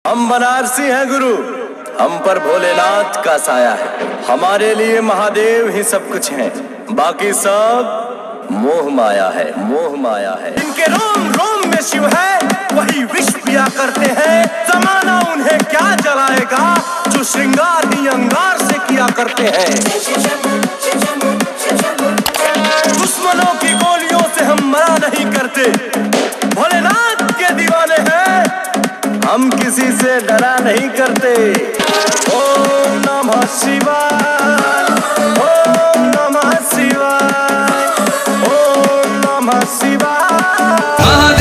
हम बनारसी हैं गुरु, हम पर भोलेनाथ का साया है। हमारे लिए महादेव ही सब कुछ है, बाकी सब मोह माया है, मोह माया है। इनके रोम रोम में शिव है, वही विष पिया करते हैं। जमाना उन्हें क्या जलाएगा, जो श्रृंगार ही अंगार से किया करते हैं। दुश्मनों की गोलियों से हम मरा नहीं करते, भोलेनाथ के दीवाने हैं, हम किसी से डरा नहीं करते। ओम नमः शिवाय, ओम नमः शिवाय, ओम नमः शिवाय।